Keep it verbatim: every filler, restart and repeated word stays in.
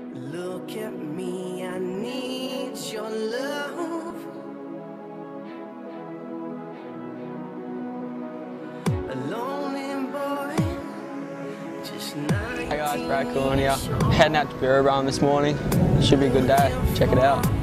Look at me, I need your love. A lonely boy, just nineteen. Hey guys, Brad Coolen here. Heading out to Birrabum this morning. Should be a good day. Check it out.